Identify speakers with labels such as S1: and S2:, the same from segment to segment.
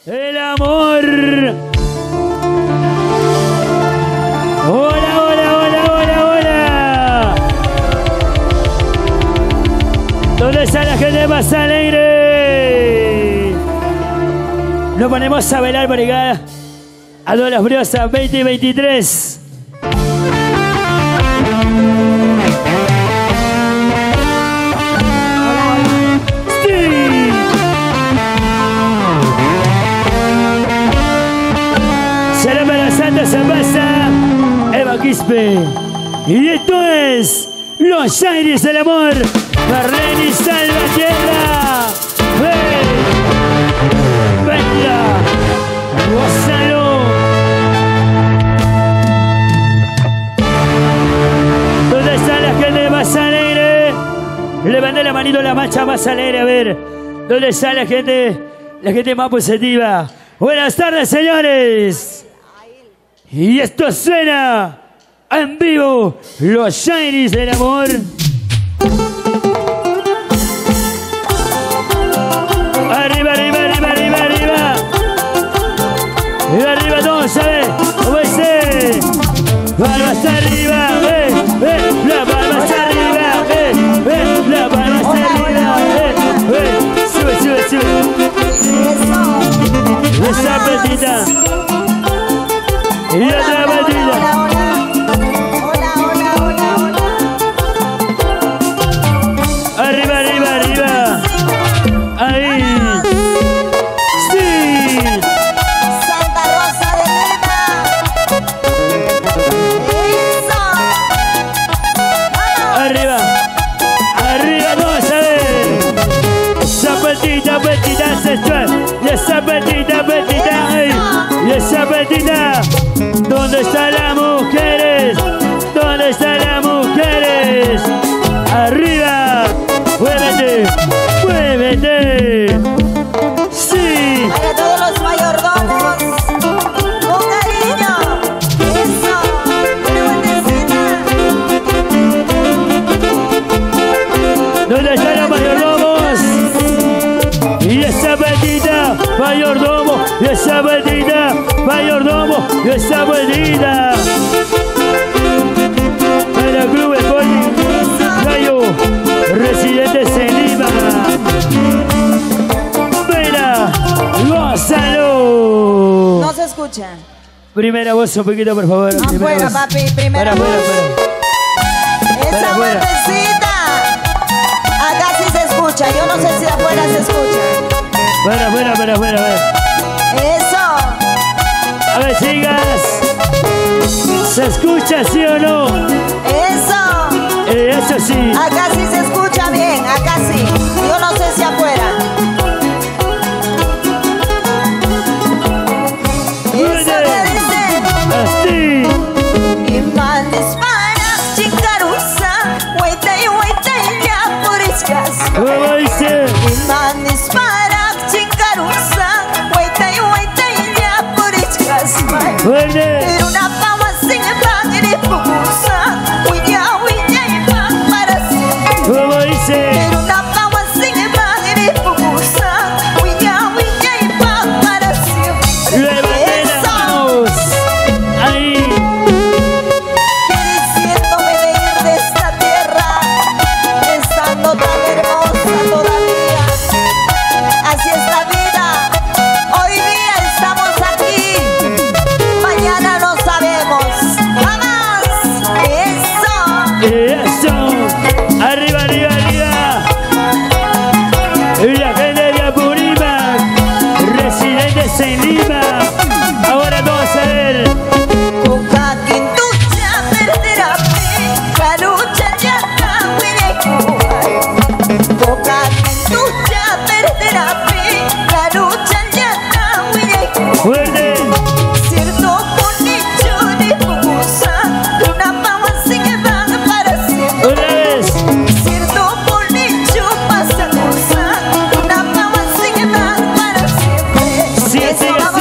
S1: El amor. Hola, hola, hola, hola, hola. ¿Dónde está la gente más alegre? Nos ponemos a bailar, brigada. A todas las briosas 2023. Zapasa, Eva Quispe. Y esto es Los Aires del Amor. Marlene Salvatierra. ¡Ven! ¡Venga! ¡Gózalo! ¿Dónde está la gente más alegre? Levanta la manito la marcha más alegre, a ver. ¿Dónde está la gente más positiva? Buenas tardes, señores. Y esto suena en vivo, Los Aires del Amor. Arriba, arriba, arriba, arriba, arriba. Y arriba todos, ¿sabes? ¿Cómo dice? Palmas arriba, la palma está arriba, la palma está arriba, sube, sube, sube. Esa petita. Y otra batida.
S2: Hola, hola, hola, hola.
S1: Arriba, arriba, arriba. Ahí. Sí.
S2: Santa Rosa de Lima. Eso.
S1: Arriba. Arriba, vamos a ver. Zapatita, petita sexual. Y esa petita, petita. Ahí. Y esa petita. ¿Dónde están las mujeres? ¿Dónde están las mujeres? ¡Arriba! ¡Muévete! ¡Muévete! ¡Sí!
S2: Para todos los mayordomos. Con cariño. Eso. Una vueltecita.
S1: ¿Dónde están los mayordomos? Y esa petita, mayordomo. Y esa petita, mayordomo. Y esa petita. Para el Club Sporting Rayo, residentes en Lima. Mira, gózalo.
S2: No se escucha.
S1: Primera voz un poquito, por favor.
S2: Afuera,
S1: voz.
S2: papi. Primera voz. Esa
S1: Afuera.
S2: vueltecita. Acá sí se escucha. Yo no sé si afuera se escucha.
S1: Fuera.
S2: Eso.
S1: A ver, chicas. ¿Se escucha, sí o no?
S2: Eso.
S1: Eso sí.
S2: Acá sí se escucha bien. Acá sí. Yo no sé si afuera. Eso que dice.
S1: Así.
S2: Imanes para Chicarusa. Waitai, ya por escas.
S1: ¿Cómo dice?
S2: Imanes para Chicarusa. Waitai, ya por escas.
S1: Fuerte.
S2: Pero una pava sin pan y pupusa. Huilla, y pan para siempre.
S1: ¿Cómo dice?
S2: Pero una pava sin pan y pupusa. Huilla, y pan para siempre.
S1: Levanten las manos. Ahí.
S2: Diciéndome de ir de esta tierra, estando tan hermosa todavía. Así es la vida. Hoy día estamos aquí, mañana no sabemos. ¡Vamos! ¡Eso!
S1: Eso. Arriba, arriba, arriba. Y la gente de Apurímac, residentes en Lima. Ahora vamos a ver.
S2: Boca quintucha perderá la lucha ya está muy lejos. Boca quintucha perderá la lucha ya está muy lejos.
S1: Fuerte.
S2: Cierto con nicho de pupusa, una pava sin van para siempre.
S1: Otra vez.
S2: Cierto con nicho pasa cosa, una pava sin van para siempre.
S1: Sí,
S2: Eso,
S1: siga,
S2: vamos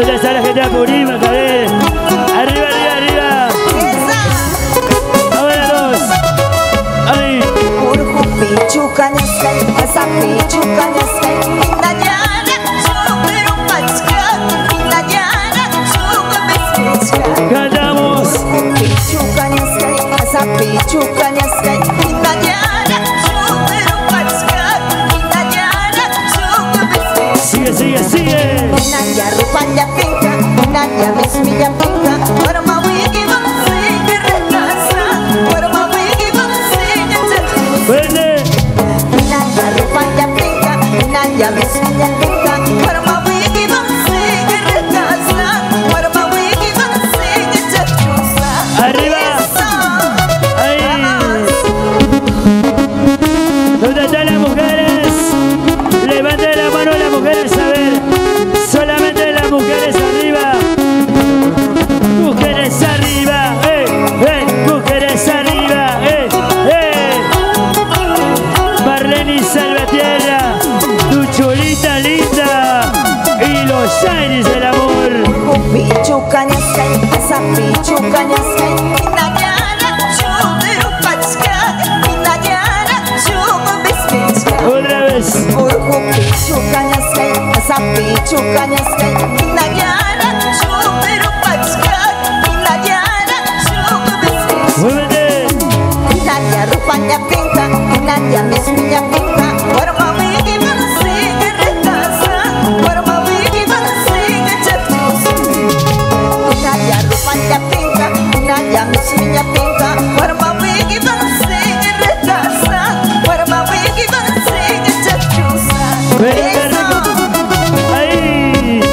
S1: ¿Dónde está la gente de Apurímac? A ver. Arriba, arriba, arriba. Ahora dos. Ahí. Cantamos. Sigue, sigue, sigue. Vende. Arriba. Ahí. ¿Dónde están las mujeres? Levanten la mano las mujeres, a ver. Solamente las mujeres arriba. Mujeres arriba. Mujeres arriba. Marlene Salvatierra, tu chulita linda y los aires del amor. Otra vez. Muévete. Ahí.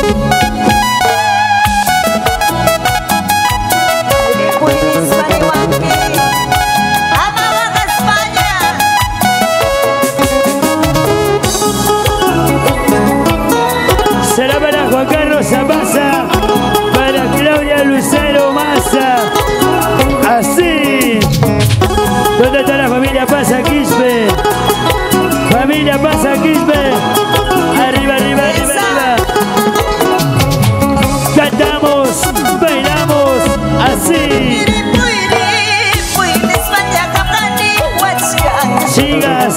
S1: Será para Juan Carlos Zapasa, para Claudia Lucero Massa. Así. ¿Dónde está la familia Pasa Quispe? Familia Pasa Quispe. Arriba, arriba, arriba, arriba. Cantamos, bailamos, así. Sigas.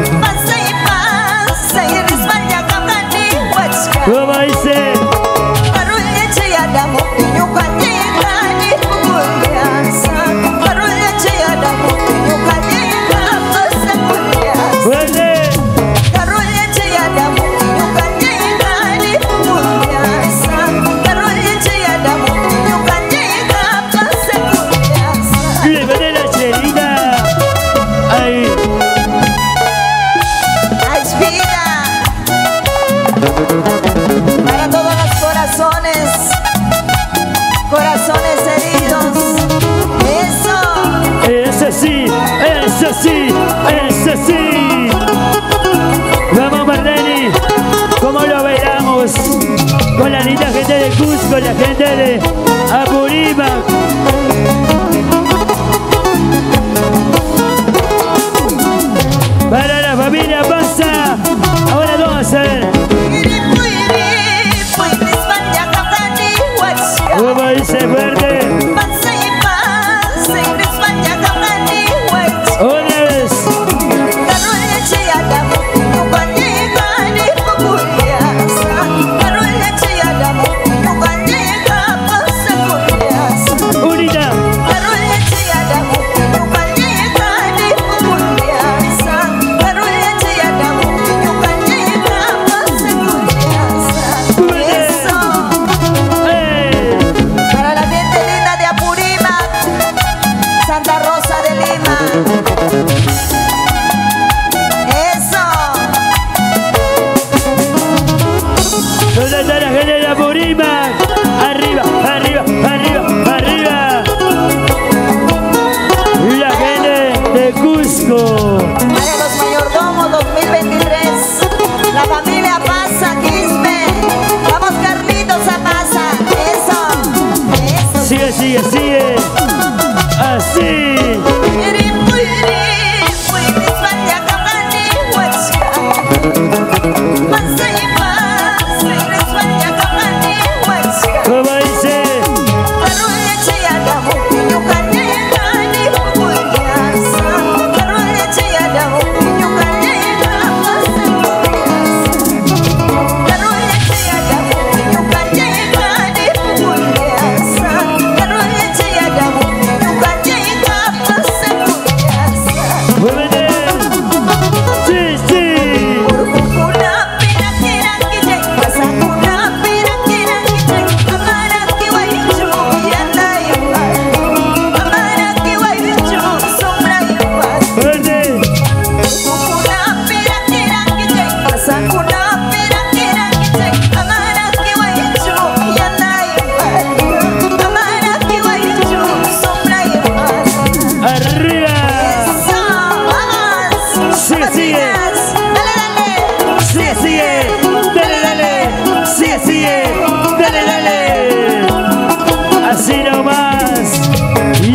S1: ¿Cómo dice?
S2: Para todos los corazones heridos.
S1: Eso sí, eso sí, eso sí. Vamos Marlene, ¿cómo lo bailamos? Con la linda gente de Cusco, la gente de Apurímac. Para la familia Pasa. Ahora vamos a ver. ¿Cómo dice fuerte? Otra vez. Unidad.
S2: Santa Rosa de Lima. Eso.
S1: ¿Dónde está la gente de Apurímac? Arriba, arriba, arriba, arriba. La gente de Cusco.
S2: Para los mayordomos 2023. La familia Pasa Quispe. Vamos Carlitos a Pasa. Eso. Eso.
S1: Sigue, sigue, sigue. Así.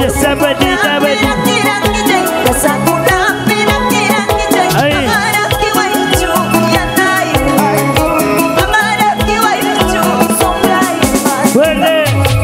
S1: esa petita, petita. Ahí. Fuerte.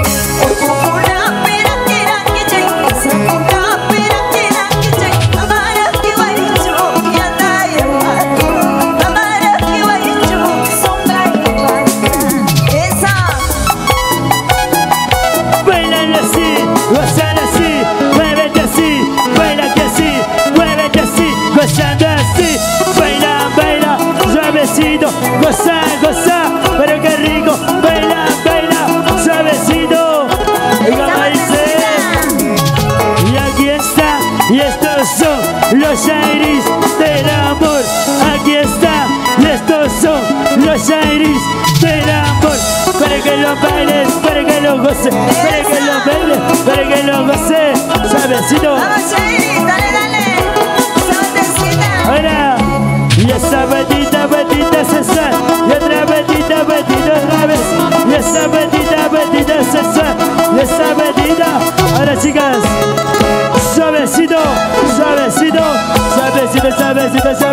S1: Bailan así, gozan así, muévete así, baila que así, muévete así, gozando así, baila, baila, suavecito, goza, goza, pero qué rico, baila, baila, suavecito, y como dice, y aquí está, y estos son los aires del amor, aquí está, y estos son los aires del amor, para que lo bailes, para que lo goces, para que lo bailes, para que lo goces, suavecito.
S2: Vamos, Shairis, dale, dale. Suavecita.
S1: Ahora, y esa petita, petita sensual, y otra petita, petita otra vez, y esa petita, petita sensual, y esa petita. Ahora, chicas, suavecito, suavecito, suavecito, suavecito, suavecito.